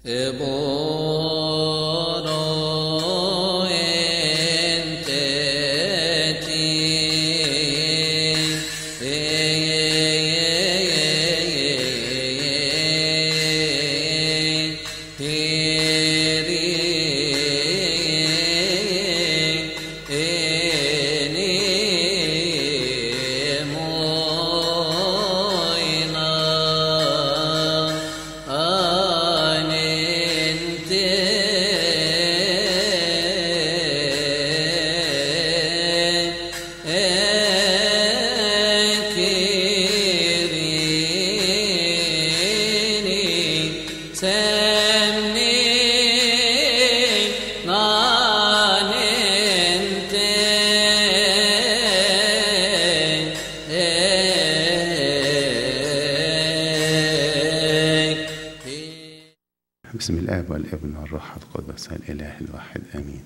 بسم الآب والابن والروح القدس الإله الواحد آمين.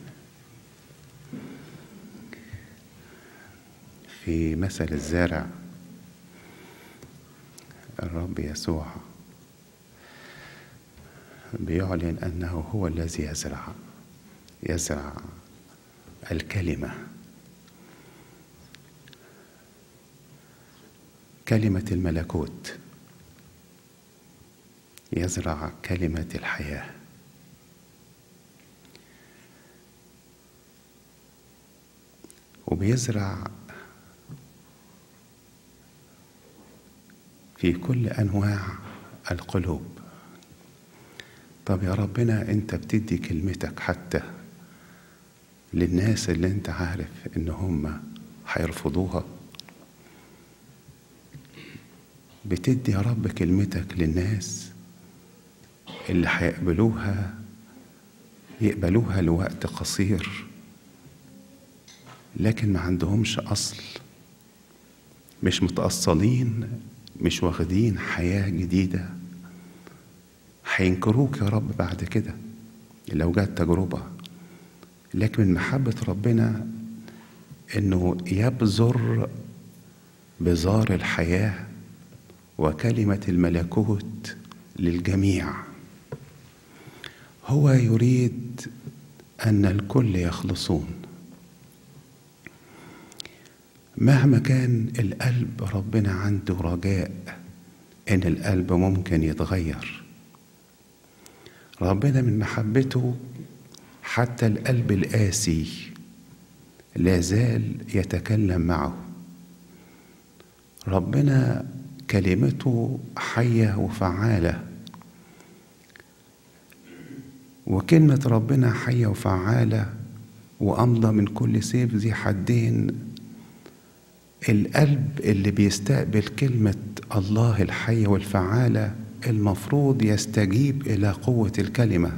في مثل الزارع الرب يسوع بيعلن أنه هو الذي يزرع الكلمة، كلمة الملكوت، يزرع كلمة الحياة. وبيزرع في كل أنواع القلوب. طب يا ربنا أنت بتدي كلمتك حتى للناس اللي أنت عارف إن هم هيرفضوها؟ بتدي يا رب كلمتك للناس اللي يقبلوها لوقت قصير، لكن ما عندهمش أصل، مش متأصلين، مش واخدين حياة جديدة، هينكروك يا رب بعد كده لو جات تجربة. لكن من محبة ربنا إنه يبذر بذار الحياة وكلمة الملكوت للجميع. هو يريد أن الكل يخلصون. مهما كان القلب ربنا عنده رجاء إن القلب ممكن يتغير. ربنا من محبته حتى القلب القاسي لا زال يتكلم معه. ربنا كلمته حية وفعالة، وكلمة ربنا حية وفعالة وأمضى من كل سيف ذي حدين. القلب اللي بيستقبل كلمة الله الحية والفعالة المفروض يستجيب إلى قوة الكلمة.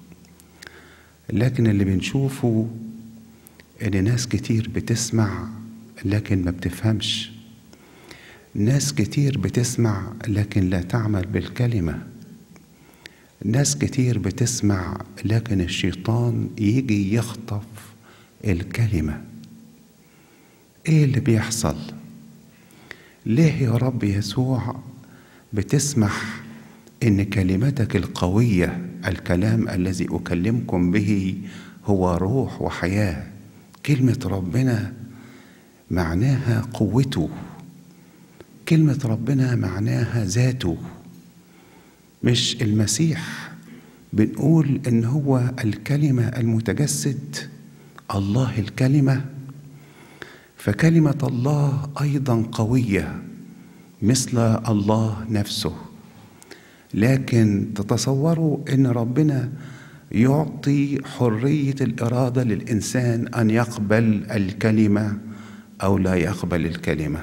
لكن اللي بنشوفه إن ناس كتير بتسمع لكن ما بتفهمش، ناس كتير بتسمع لكن لا تعمل بالكلمة، ناس كتير بتسمع لكن الشيطان يجي يخطف الكلمة. ايه اللي بيحصل؟ ليه يا رب يسوع بتسمح ان كلمتك القوية، الكلام الذي اكلمكم به هو روح وحياة؟ كلمة ربنا معناها قوته، كلمة ربنا معناها ذاته، مش المسيح. بنقول إن هو الكلمة المتجسد، الله الكلمة. فكلمة الله أيضا قوية مثل الله نفسه. لكن تتصوروا إن ربنا يعطي حرية الإرادة للإنسان أن يقبل الكلمة أو لا يقبل الكلمة.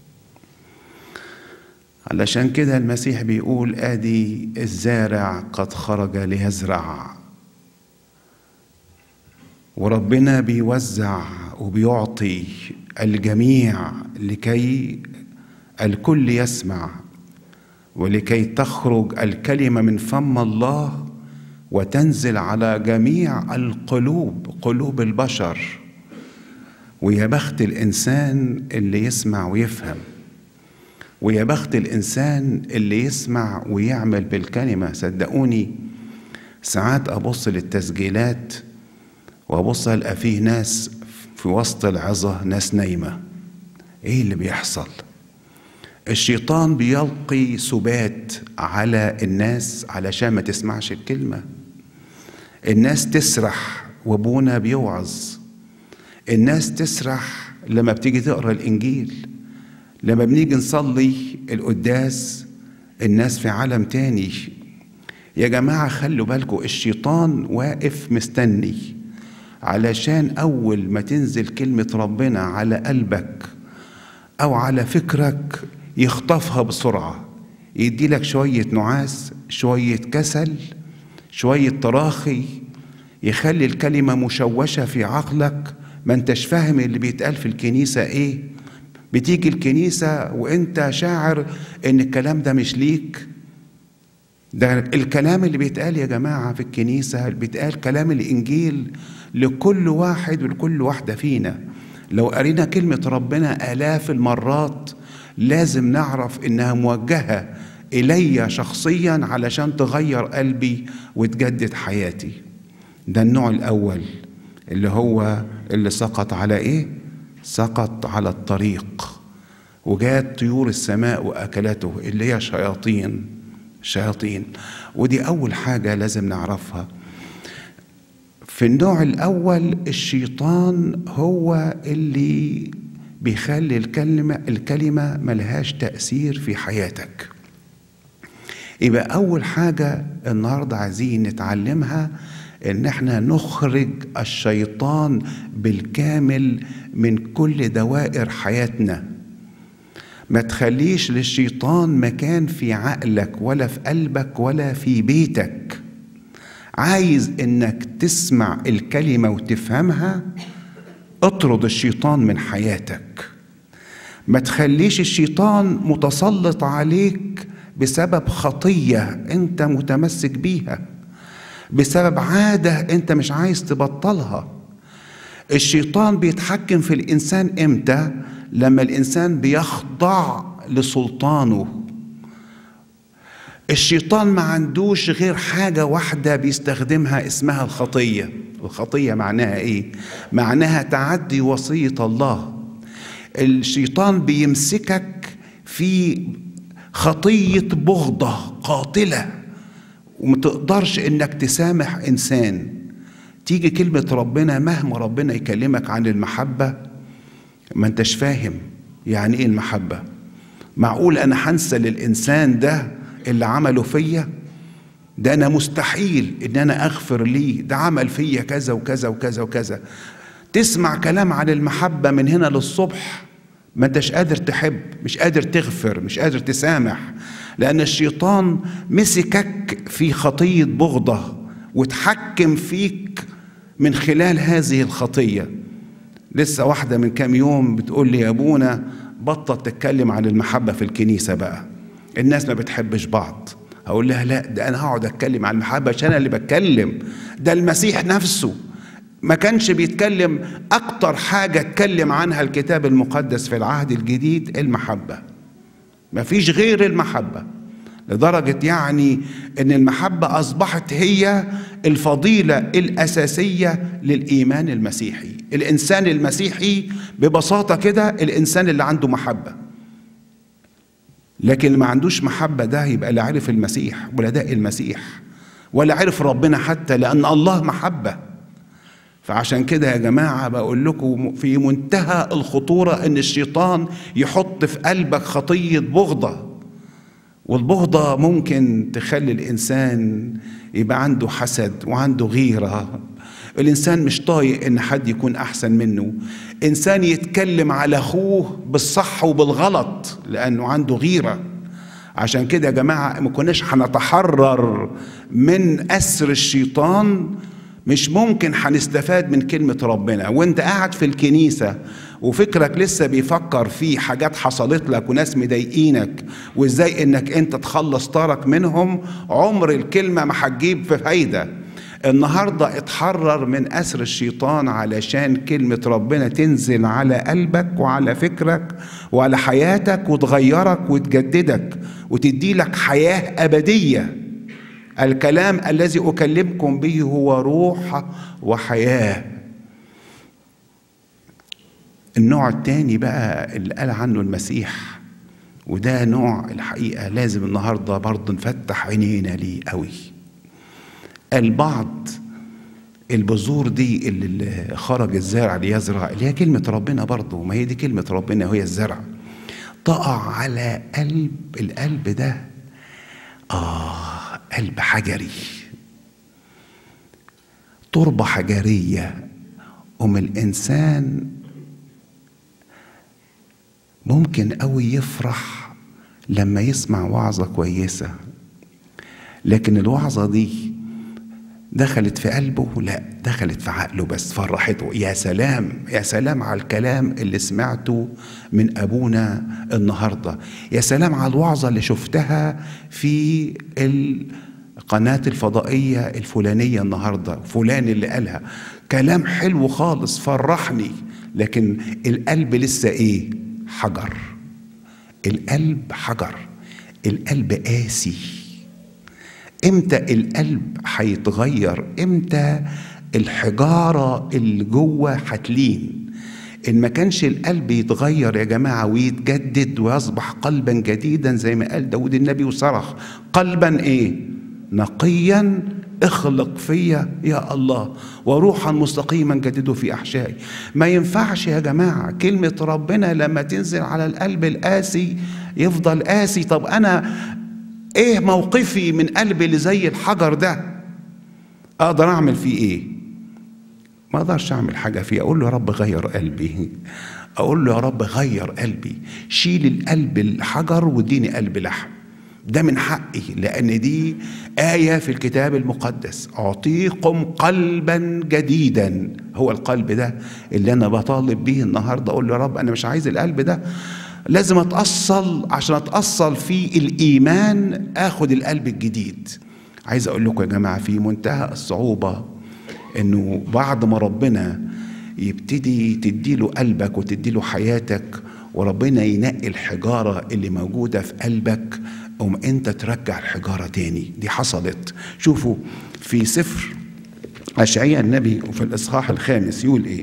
علشان كده المسيح بيقول آدي الزارع قد خرج ليزرع. وربنا بيوزع وبيعطي الجميع لكي الكل يسمع، ولكي تخرج الكلمة من فم الله وتنزل على جميع القلوب، قلوب البشر. ويا بخت الإنسان اللي يسمع ويفهم، ويا بخت الإنسان اللي يسمع ويعمل بالكلمة. صدقوني ساعات أبص للتسجيلات وأبص ألقى فيه ناس في وسط العظة ناس نايمة. إيه اللي بيحصل؟ الشيطان بيلقي سبات على الناس علشان ما تسمعش الكلمة. الناس تسرح وابونا بيوعظ، الناس تسرح لما بتيجي تقرأ الإنجيل، لما بنيجي نصلي القداس الناس في عالم تاني. يا جماعة خلوا بالكم، الشيطان واقف مستني علشان أول ما تنزل كلمة ربنا على قلبك أو على فكرك يخطفها بسرعة، يدي لك شوية نعاس، شوية كسل، شوية تراخي، يخلي الكلمة مشوشة في عقلك، ما انتش فاهم اللي بيتقال في الكنيسة ايه. بتيجي الكنيسة وانت شاعر ان الكلام ده مش ليك. ده الكلام اللي بيتقال يا جماعة في الكنيسة بيتقال كلام الإنجيل لكل واحد ولكل واحدة فينا. لو قرينا كلمة ربنا آلاف المرات لازم نعرف إنها موجهة إلي شخصيا علشان تغير قلبي وتجدد حياتي. ده النوع الأول اللي هو اللي سقط على إيه؟ سقط على الطريق وجات طيور السماء وأكلته، اللي هي شياطين. ودي أول حاجة لازم نعرفها. في النوع الأول الشيطان هو اللي بيخلي الكلمة ملهاش تأثير في حياتك. يبقى أول حاجة النهاردة عايزين نتعلمها إن احنا نخرج الشيطان بالكامل من كل دوائر حياتنا. ما تخليش للشيطان مكان في عقلك ولا في قلبك ولا في بيتك. عايز انك تسمع الكلمة وتفهمها، اطرد الشيطان من حياتك. ما تخليش الشيطان متسلط عليك بسبب خطية انت متمسك بيها، بسبب عادة انت مش عايز تبطلها. الشيطان بيتحكم في الإنسان امتى؟ لما الإنسان بيخضع لسلطانه. الشيطان ما عندوش غير حاجة واحدة بيستخدمها اسمها الخطية. الخطية معناها ايه؟ معناها تعدي وصية الله. الشيطان بيمسكك في خطية بغضة قاتلة ومتقدرش انك تسامح انسان. تيجي كلمة ربنا مهما ربنا يكلمك عن المحبة ما انتش فاهم يعني ايه المحبة. معقول انا هنسى للانسان ده اللي عمله فيا؟ ده انا مستحيل ان انا اغفر ليه، ده عمل فيا كذا وكذا وكذا وكذا. تسمع كلام عن المحبة من هنا للصبح ما انتش قادر تحب، مش قادر تغفر، مش قادر تسامح، لان الشيطان مسكك في خطية بغضة وتحكم فيك من خلال هذه الخطية. لسه واحدة من كام يوم بتقول لي يا ابونا بطل تتكلم عن المحبة في الكنيسة بقى، الناس ما بتحبش بعض. هقول لها لا، ده انا هقعد اتكلم عن المحبة عشان انا اللي بتكلم. ده المسيح نفسه ما كانش بيتكلم. اكتر حاجة اتكلم عنها الكتاب المقدس في العهد الجديد المحبة، ما فيش غير المحبة. لدرجة يعني ان المحبة اصبحت هي الفضيلة الاساسية للايمان المسيحي. الانسان المسيحي ببساطة كده الانسان اللي عنده محبة. لكن اللي ما عندوش محبة ده يبقى لا عرف المسيح ولا داق المسيح ولا عرف ربنا حتى، لان الله محبة. فعشان كده يا جماعة بقول لكم في منتهى الخطورة ان الشيطان يحط في قلبك خطية بغضة. والبغضة ممكن تخلي الإنسان يبقى عنده حسد وعنده غيرة. الإنسان مش طايق إن حد يكون أحسن منه. إنسان يتكلم على أخوه بالصح وبالغلط لأنه عنده غيرة. عشان كده يا جماعة ما كناش هنتحرر من أسر الشيطان، مش ممكن هنستفاد من كلمة ربنا وانت قاعد في الكنيسة وفكرك لسه بيفكر في حاجات حصلت لك وناس مضايقينك وازاي انك انت تخلص طارك منهم. عمر الكلمة ما هتجيب في فايدة. النهاردة اتحرر من أسر الشيطان علشان كلمة ربنا تنزل على قلبك وعلى فكرك وعلى حياتك وتغيرك وتجددك وتدي لك حياة أبدية. الكلام الذي أكلمكم به هو روح وحياة. النوع الثاني بقى اللي قال عنه المسيح، وده نوع الحقيقة لازم النهاردة برضه نفتح عينينا ليه قوي. البعض البذور دي اللي خرج الزارع ليزرع، اللي هي كلمة ربنا برضه، ما هي دي كلمة ربنا وهي الزرع، تقع على القلب ده قلب حجري، تربة حجرية. الإنسان ممكن قوي يفرح لما يسمع وعظة كويسة، لكن الوعظة دي دخلت في قلبه؟ لا، دخلت في عقله بس، فرحته. يا سلام يا سلام على الكلام اللي سمعته من أبونا النهاردة، يا سلام على الوعظة اللي شفتها في القناة الفضائية الفلانية النهاردة، فلان اللي قالها كلام حلو خالص فرحني. لكن القلب لسه ايه؟ حجر. القلب حجر، القلب قاسي. امتى القلب هيتغير؟ امتى الحجارة اللي جوه هتلين؟ ان ما كانش القلب يتغير يا جماعة ويتجدد ويصبح قلبا جديدا زي ما قال داود النبي وصرخ، قلبا ايه؟ نقيا اخلق فيا يا الله، وروحا مستقيما جدده في احشائي. ما ينفعش يا جماعة كلمة ربنا لما تنزل على القلب القاسي يفضل قاسي. طب انا ايه موقفي من قلبي اللي زي الحجر ده؟ اقدر اعمل فيه ايه؟ ما اقدرش اعمل حاجة فيه. اقول له يا رب غير قلبي، اقول له يا رب غير قلبي، شيل القلب الحجر واديني قلب لحم. ده من حقي، لأن دي آية في الكتاب المقدس، أعطيكم قلبا جديدا. هو القلب ده اللي أنا بطالب به النهاردة. أقول له يا رب أنا مش عايز القلب ده، لازم أتأصل، عشان أتأصل في الإيمان أخد القلب الجديد. عايز أقول لكم يا جماعة في منتهى الصعوبة إنه بعد ما ربنا يبتدي تديله قلبك وتديله حياتك، وربنا ينقي الحجارة اللي موجودة في قلبك، انت ترجع الحجارة تاني. دي حصلت. شوفوا في سفر أشعياء النبي وفي الإصحاح 5 يقول ايه؟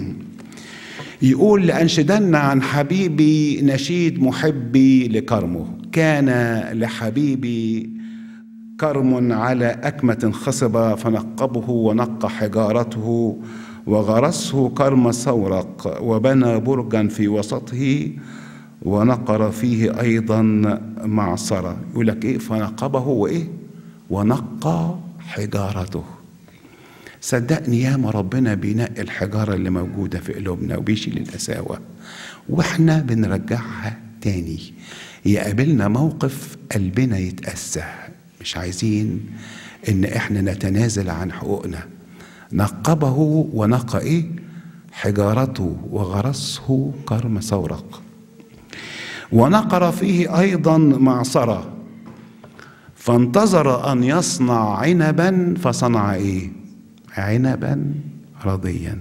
يقول لأنشدن عن حبيبي نشيد محبي لكرمه، كان لحبيبي كرم على أكمة خصبة فنقبه ونقى حجارته وغرسه كرم سورق وبنى برجا في وسطه ونقر فيه أيضا معصرة. يقول لك إيه؟ فنقبه وإيه؟ ونقى حجارته. صدقني ياما ربنا بينقي الحجارة اللي موجودة في قلوبنا وبيشيل القساوة وإحنا بنرجعها تاني. يقابلنا موقف قلبنا يتأسى، مش عايزين إن إحنا نتنازل عن حقوقنا. نقبه ونقى إيه؟ حجارته وغرسه كرم سورق ونقر فيه أيضا معصرة فانتظر أن يصنع عنبا فصنع إيه؟ عنبا رضيا.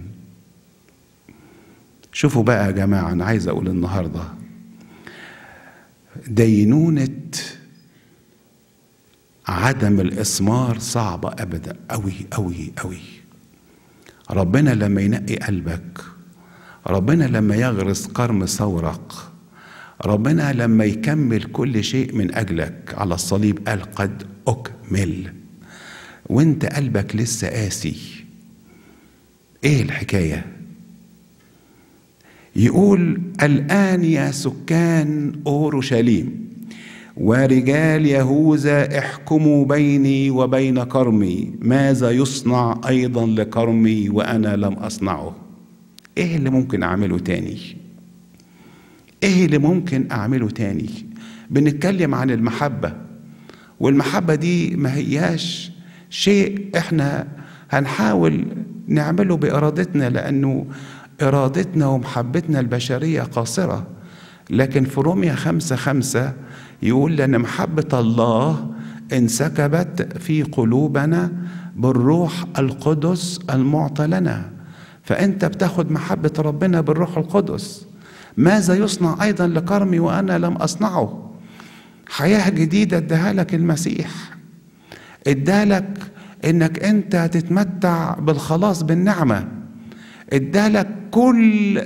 شوفوا بقى يا جماعة، أنا عايز أقول النهاردة دينونة عدم الإثمار صعبة أبدا، أوي أوي أوي. ربنا لما ينقي قلبك، ربنا لما يغرس كرم سورق، ربنا لما يكمل كل شيء من أجلك على الصليب، قال قد أكمل، وانت قلبك لسه قاسي. ايه الحكاية؟ يقول الآن يا سكان أورشليم ورجال يهوذا احكموا بيني وبين كرمي، ماذا يصنع أيضا لكرمي وأنا لم أصنعه؟ ايه اللي ممكن أعمله تاني؟ ايه اللي ممكن أعمله تاني؟ بنتكلم عن المحبة، والمحبة دي ما هياش شيء احنا هنحاول نعمله بإرادتنا، لأنه إرادتنا ومحبتنا البشرية قاصرة. لكن في رومية 5:5 يقول لأن محبة الله انسكبت في قلوبنا بالروح القدس المعطى لنا. فأنت بتاخد محبة ربنا بالروح القدس. ماذا يصنع أيضا لكرمي وأنا لم أصنعه؟ حياة جديدة اداها لك المسيح. ادالك انك انت تتمتع بالخلاص بالنعمة، ادالك كل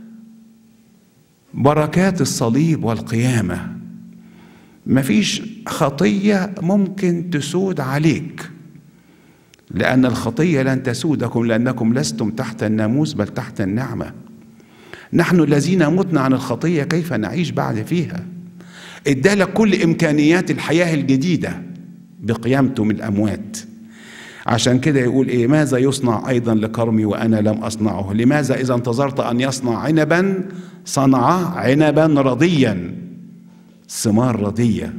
بركات الصليب والقيامة. مفيش خطية ممكن تسود عليك، لأن الخطية لن تسودكم لأنكم لستم تحت الناموس بل تحت النعمة. نحن الذين متنا عن الخطية كيف نعيش بعد فيها؟ ادالك كل إمكانيات الحياة الجديدة بقيامته من الأموات. عشان كده يقول ايه؟ ماذا يصنع أيضا لكرمي وأنا لم أصنعه؟ لماذا إذا انتظرت أن يصنع عنبا صنع عنبا رضيا، ثمار رضية.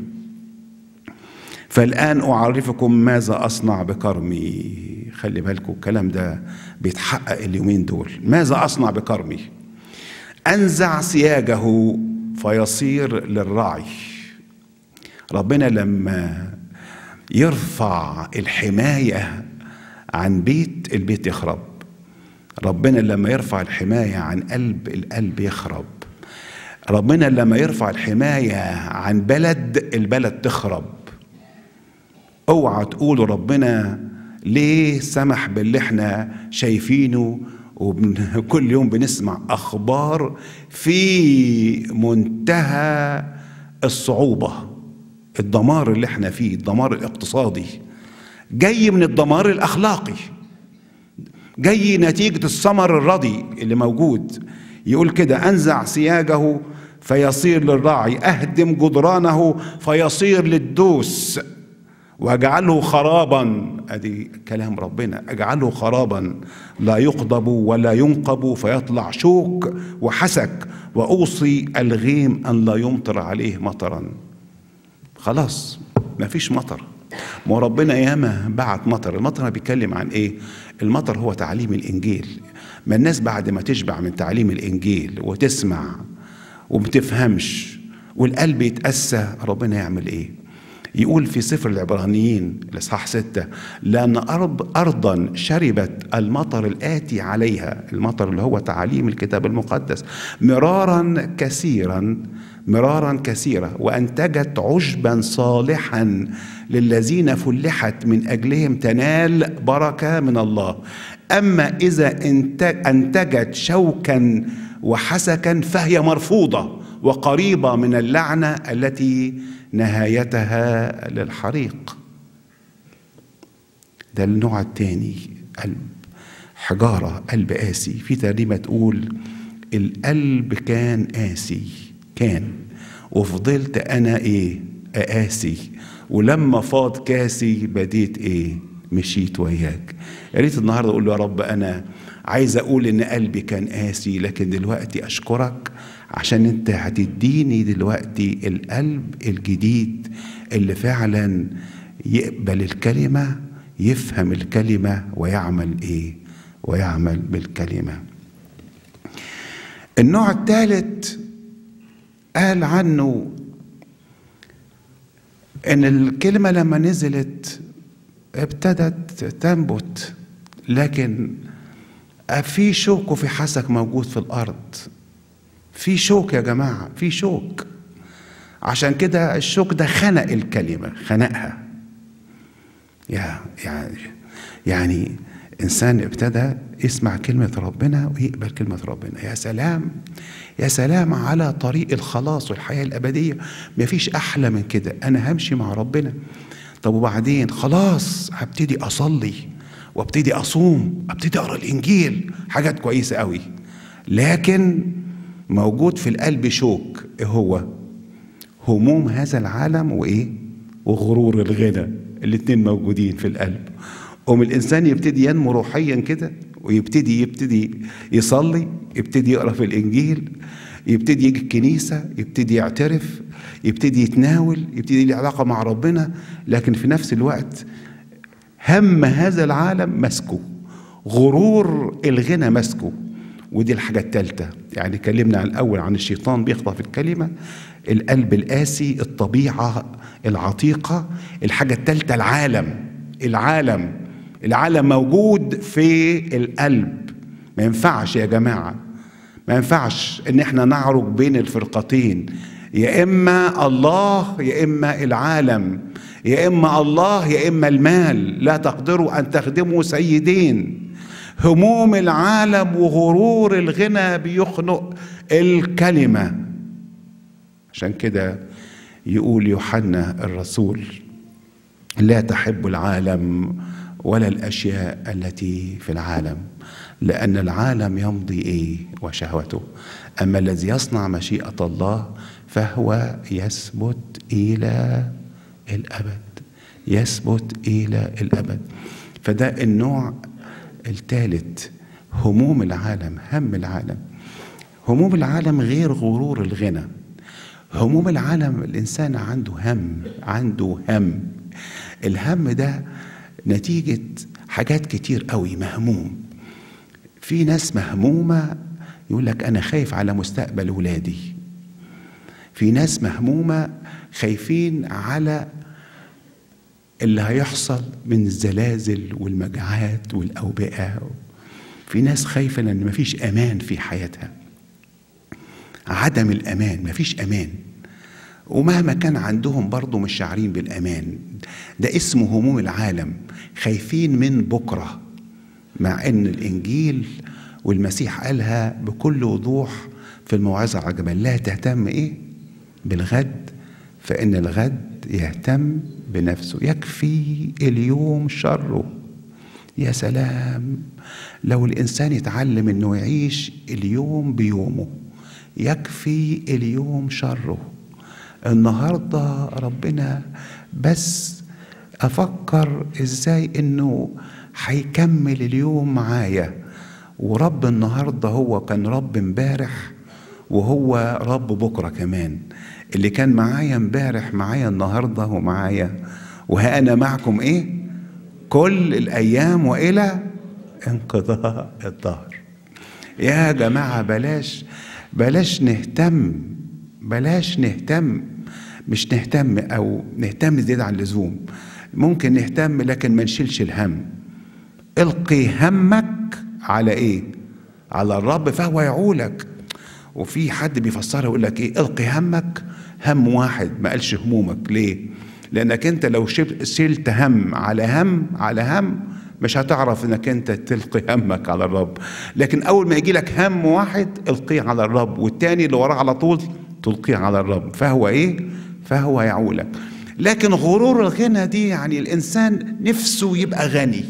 فالآن أعرفكم ماذا أصنع بكرمي. خلي بالكم الكلام ده بيتحقق اليومين دول. ماذا أصنع بكرمي؟ أنزع سياجه فيصير للرعي. ربنا لما يرفع الحماية عن البيت يخرب. ربنا لما يرفع الحماية عن القلب يخرب. ربنا لما يرفع الحماية عن البلد تخرب. اوعى تقولوا ربنا ليه سمح باللي احنا شايفينه وكل يوم بنسمع اخبار في منتهى الصعوبة. الدمار اللي احنا فيه، الدمار الاقتصادي جاي من الدمار الاخلاقي، جاي نتيجة الثمر الردي اللي موجود. يقول كده: انزع سياجه فيصير للراعي، اهدم جدرانه فيصير للدوس، واجعله خرابا. ادي كلام ربنا: اجعله خرابا لا يقضب ولا ينقب فيطلع شوك وحسك، واوصي الغيم ان لا يمطر عليه مطرا. خلاص مفيش مطر. ما ربنا ياما بعت مطر. المطر بيتكلم عن ايه؟ المطر هو تعليم الانجيل. ما الناس بعد ما تشبع من تعليم الانجيل وتسمع ومتفهمش والقلب يتأسى، ربنا يعمل ايه؟ يقول في سفر العبرانيين الإصحاح 6: لأن أرضا شربت المطر الآتي عليها، المطر اللي هو تعاليم الكتاب المقدس، مرارا كثيرا، وأنتجت عشبا صالحا للذين فلحت من أجلهم تنال بركة من الله. أما إذا أنتجت شوكا وحسكا فهي مرفوضة وقريبة من اللعنة التي نهايتها للحريق. ده النوع الثاني، قلب حجارة، قلب قاسي. في ترنيمة تقول: القلب كان قاسي وفضلت أنا أقاسي، ولما فاض كاسي بديت مشيت وياك. يا ريت النهارده اقول له: يا رب انا عايز اقول ان قلبي كان قاسي، لكن دلوقتي اشكرك عشان انت هتديني دلوقتي القلب الجديد اللي فعلا يقبل الكلمة، يفهم الكلمة، ويعمل بالكلمة. النوع الثالث قال عنه ان الكلمة لما نزلت ابتدت تنبت، لكن في شوك وفي حسك موجود في الارض. في شوك يا جماعة، في شوك. عشان كده الشوك ده خنق الكلمة، خنقها. يعني إنسان ابتدى يسمع كلمة ربنا ويقبل كلمة ربنا. يا سلام، يا سلام على طريق الخلاص والحياة الأبدية. مفيش أحلى من كده. أنا همشي مع ربنا، طب وبعدين خلاص هبتدي أصلي وابتدي أصوم، ابتدي أقرأ الإنجيل، حاجات كويسة قوي، لكن موجود في القلب شوك. إيه هو؟ هموم هذا العالم وغرور الغنى. الاتنين موجودين في القلب. الإنسان يبتدي ينمو روحيا كده، ويبتدي يصلي، يبتدي يقرأ في الإنجيل، يبتدي يجي الكنيسة، يبتدي يعترف، يبتدي يتناول، يبتدي له علاقة مع ربنا، لكن في نفس الوقت هم هذا العالم مسكه، غرور الغنى مسكه. ودي الحاجة الثالثة. يعني كلمنا الأول عن الشيطان بيخطف الكلمة، القلب القاسي، الطبيعة العتيقة. الحاجة الثالثة العالم موجود في القلب. ما ينفعش يا جماعة، ما ينفعش ان احنا نعرج بين الفرقتين، يا اما الله يا اما العالم. يا إما الله يا إما المال، لا تقدروا أن تخدموا سيدين. هموم العالم وغرور الغنى بيخنق الكلمة. عشان كده يقول يوحنا الرسول: لا تحب العالم ولا الأشياء التي في العالم، لأن العالم يمضي إيه وشهوته، أما الذي يصنع مشيئة الله فهو يثبت إلى الأبد، يثبت إلى الأبد. فده النوع الثالث، هموم العالم، هم العالم. هموم العالم غير غرور الغنى. هموم العالم الإنسان عنده هم، عنده هم. الهم ده نتيجة حاجات كتير قوي، مهموم. في ناس مهمومة يقول لك أنا خايف على مستقبل ولادي. في ناس مهمومة خايفين على اللي هيحصل من الزلازل والمجاعات والأوبئة. في ناس خايفة لأن مفيش أمان في حياتها، عدم الأمان، مفيش أمان، ومهما كان عندهم برضو مش شاعرين بالأمان. ده اسمه هموم العالم، خايفين من بكرة، مع أن الإنجيل والمسيح قالها بكل وضوح في الموعظة على الجبل: لا تهتم إيه بالغد، فإن الغد يهتم بنفسه، يكفي اليوم شره. يا سلام لو الإنسان يتعلم أنه يعيش اليوم بيومه، يكفي اليوم شره. النهاردة ربنا بس أفكر إزاي أنه هيكمل اليوم معايا. ورب النهاردة هو كان رب امبارح وهو رب بكرة كمان. اللي كان معايا امبارح معايا النهاردة ومعايا، وها أنا معكم إيه كل الأيام وإلى انقضاء الدهر. يا جماعة بلاش نهتم، بلاش نهتم، مش نهتم أو نهتم زيادة عن اللزوم. ممكن نهتم لكن ما نشيلش الهم. القي همك على إيه؟ على الرب فهو يعولك. وفي حد بيفسرها يقول لك إيه؟ القي همك هم واحد، ما قالش همومك. ليه؟ لأنك أنت لو شلت هم على هم على هم مش هتعرف انك انت تلقي همك على الرب. لكن اول ما يجي لك هم واحد القيه على الرب، والتاني اللي وراه على طول تلقيه على الرب، فهو ايه؟ فهو يعولك. لكن غرور الغنى دي يعني الانسان نفسه يبقى غني،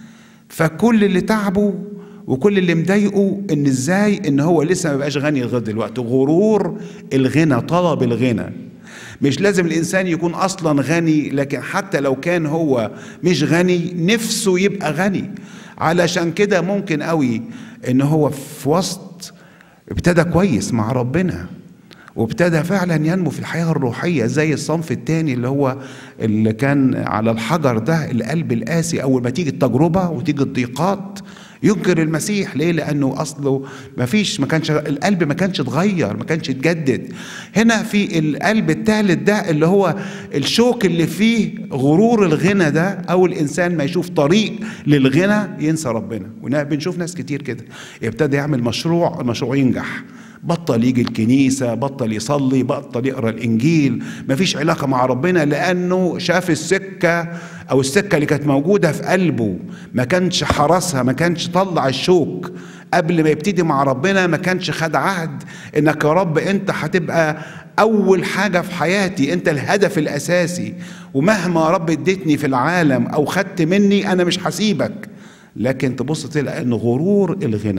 فكل اللي تعبه وكل اللي مضايقه ان ازاي ان هو لسه ما بقاش غني لغايه دلوقتي. غرور الغنى، طلب الغنى. مش لازم الإنسان يكون أصلا غني، لكن حتى لو كان هو مش غني نفسه يبقى غني. علشان كده ممكن قوي إن هو في وسط ابتدى كويس مع ربنا وابتدى فعلا ينمو في الحياة الروحية، زي الصنف التاني اللي كان على الحجر ده، القلب القاسي. أول ما تيجي التجربة وتيجي الضيقات ينكر المسيح. ليه؟ لأنه أصله ما كانش القلب ما كانش اتغير، ما كانش اتجدد. هنا في القلب الثالث ده اللي هو الشوك اللي فيه غرور الغنى ده، أو الإنسان ما يشوف طريق للغنى ينسى ربنا. وبنشوف ناس كتير كده، يبتدي يعمل المشروع ينجح، بطل يجي الكنيسة، بطل يصلي، بطل يقرأ الإنجيل، مفيش علاقة مع ربنا، لأنه شاف السكة أو السكة اللي كانت موجودة في قلبه ما كانش حرسها، ما كانش طلع الشوك قبل ما يبتدي مع ربنا، ما كانش خد عهد إنك يا رب أنت هتبقى أول حاجة في حياتي، أنت الهدف الأساسي، ومهما يا رب اديتني في العالم أو خدت مني أنا مش هسيبك. لكن تبص تلاقي إن غرور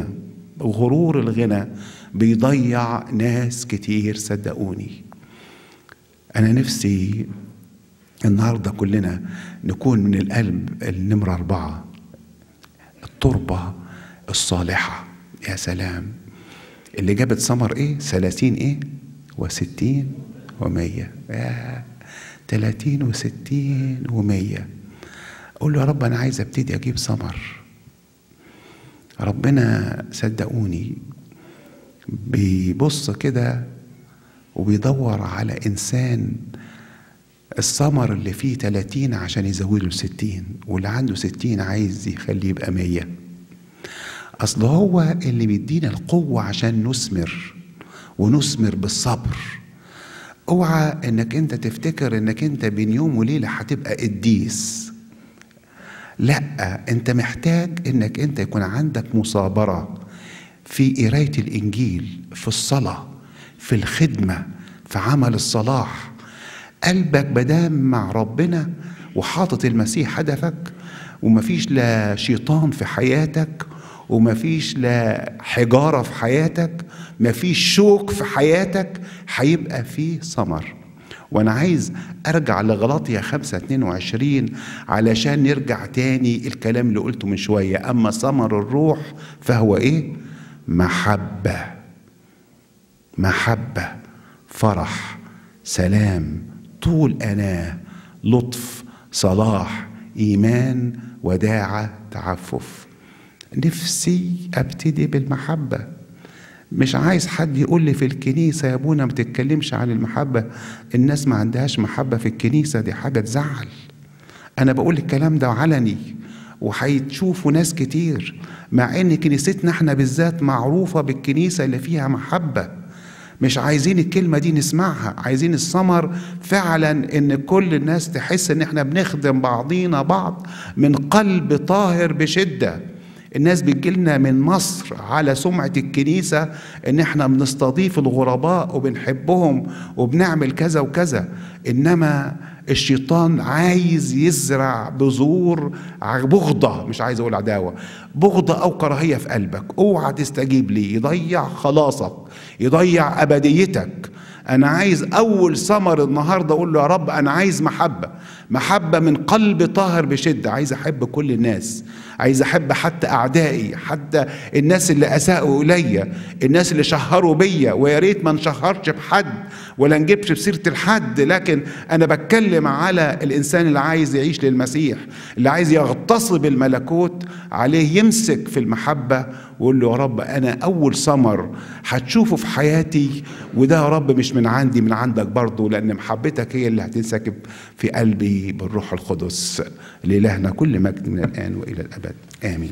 الغنى بيضيع ناس كتير. صدقوني أنا نفسي النهاردة كلنا نكون من القلب النمرة 4، التربة الصالحة. يا سلام اللي جابت ثمر إيه؟ 30 إيه؟ و60 و100. 30 و60 و100. أقول له يا رب أنا عايز أبتدي أجيب ثمر. ربنا صدقوني بيبص كده وبيدور على إنسان الثمر اللي فيه 30 عشان يزوده ل60، واللي عنده 60 عايز يخليه يبقى 100. أصل هو اللي بيدينا القوة عشان نثمر، ونثمر بالصبر. اوعى انك انت تفتكر انك انت بين يوم وليلة هتبقى قديس. لا، انت محتاج انك انت يكون عندك مثابرة في قراية الانجيل، في الصلاة، في الخدمة، في عمل الصلاح. قلبك بدام مع ربنا وحاطط المسيح هدفك، ومفيش لا شيطان في حياتك، ومفيش لا حجارة في حياتك، مفيش شوك في حياتك، هيبقى فيه ثمر. وانا عايز ارجع لغلاطيا 5:22 علشان نرجع تاني الكلام اللي قلته من شوية. اما ثمر الروح فهو ايه؟ محبة، فرح، سلام، طول أناة، لطف، صلاح، إيمان، وداعة، تعفف. نفسي أبتدي بالمحبة. مش عايز حد يقول لي في الكنيسة يا ابونا ما تتكلمش عن المحبة، الناس ما عندهاش محبة في الكنيسة، دي حاجة تزعل. أنا بقول الكلام ده علني، وهيتشوفوا ناس كتير، مع ان كنيستنا احنا بالذات معروفة بالكنيسة اللي فيها محبة. مش عايزين الكلمة دي نسمعها، عايزين الثمر فعلا، ان كل الناس تحس ان احنا بنخدم بعضينا بعض من قلب طاهر بشدة. الناس بتجيلنا من مصر على سمعة الكنيسة ان احنا بنستضيف الغرباء وبنحبهم وبنعمل كذا وكذا، انما الشيطان عايز يزرع بذور بغضة، مش عايز اقول عداوة، بغضة او كراهية في قلبك. اوعى تستجيب ليه، يضيع خلاصك، يضيع ابديتك. انا عايز اول ثمر النهارده اقول له يا رب انا عايز محبة من قلب طاهر بشدة. عايز احب كل الناس، عايز احب حتى اعدائي، حتى الناس اللي اساءوا الي، الناس اللي شهروا بيا. ويا ريت ما نشهرش بحد ولا نجيبش بسيرة الحد، لكن انا بتكلم على الانسان اللي عايز يعيش للمسيح، اللي عايز يغتصب الملكوت. عليه يمسك في المحبة ويقول له يا رب انا اول ثمر هتشوفه في حياتي، وده يا رب مش من عندي، من عندك برضه، لان محبتك هي اللي هتنسكب في قلبي بالروح القدس. لإلهنا كل مجد من الآن وإلى الأبد، آمين.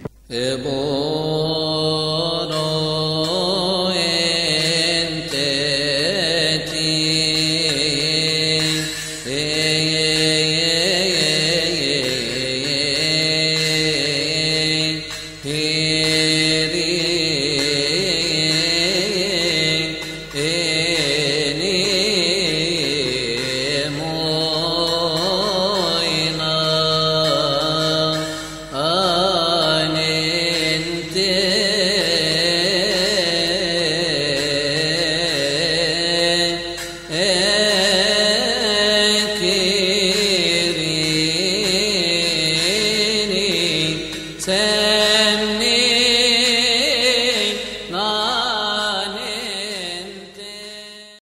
سمني